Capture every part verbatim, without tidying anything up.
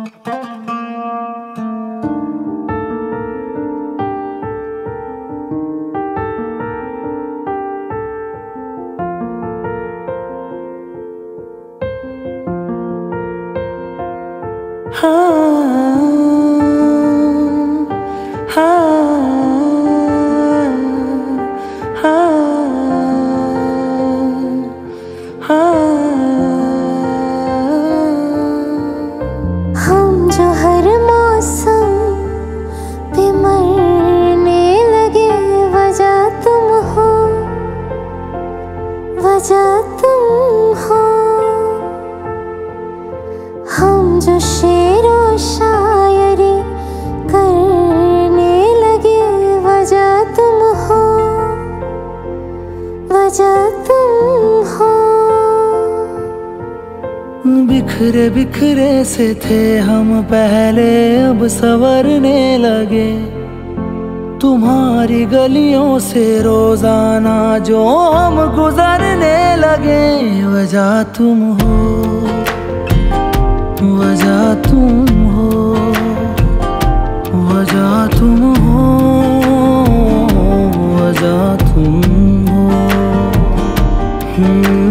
बिखरे बिखरे से थे हम पहले, अब संवरने लगे। तुम्हारी गलियों से रोजाना जो हम गुजरने लगे। वजह तुम हो, वजह तुम हो, वजह तुम हो, वजह तुम हो। hmm.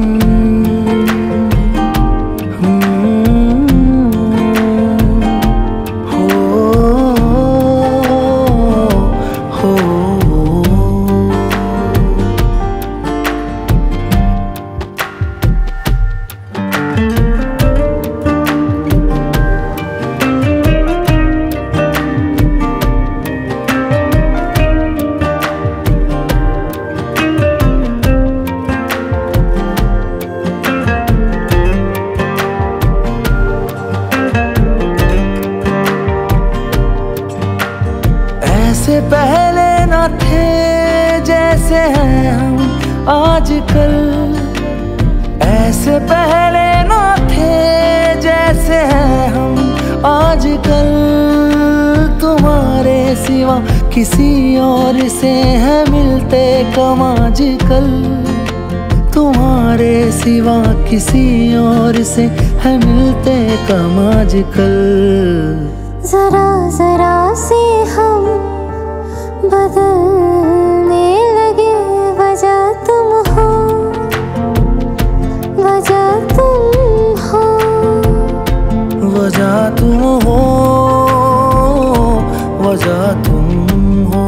पहले न थे जैसे हैं हम आजकल, ऐसे पहले न थे जैसे हैं हम आजकल। तुम्हारे सिवा किसी और से है मिलते कम आजकल, तुम्हारे सिवा किसी और से है मिलते कम आजकल। जरा जरा से हम बदलने लगे, वजह तुम हो, वजह तुम हो, वजह तुम हो, वजह तुम हो।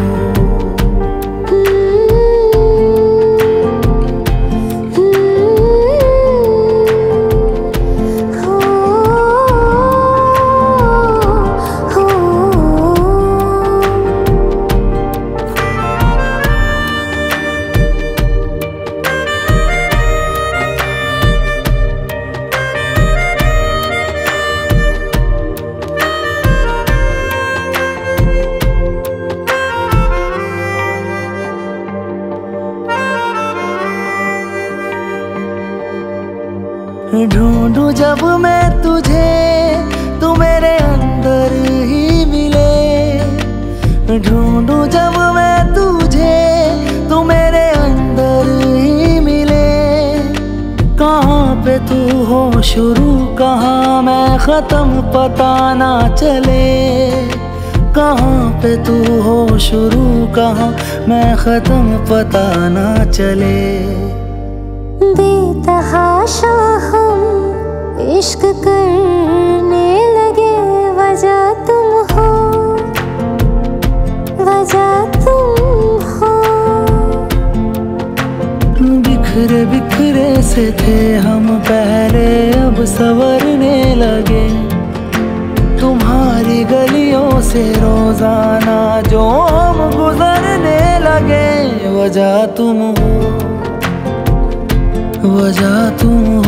ढूंढूं जब मैं तुझे तू मेरे अंदर ही मिले। ढूंढूं जब मैं तुझे तू मेरे अंदर ही मिले। कहाँ पे तू हो शुरू, कहाँ मैं ख़त्म पता ना चले। कहाँ पे तू हो शुरू, कहाँ मैं ख़त्म पता ना चले। बेतहाशा हम इश्क करने लगे, वजह तुम हो, वजह तुम हो। बिखरे बिखरे से थे हम पहले, अब संवरने लगे। तुम्हारी गलियों से रोजाना जो हम गुजरने लगे। वजह तुम हो, वजह तुम